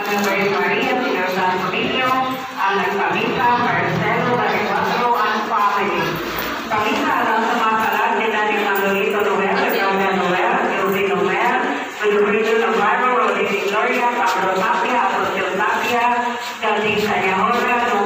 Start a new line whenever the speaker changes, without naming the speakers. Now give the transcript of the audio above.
Virgin Maria, Señor Santo Niño, ang nagpamisa, Marcelo, Baricuatro, and family. Pamisa alam sa mga kalan din natin ang Lolito Noel, Claudia Noel, Elvin Noel, Wilfredo Navarro, Rodríguez Gloria, Pablo Tapia, Apostel Tapia, Galdín Sayahora,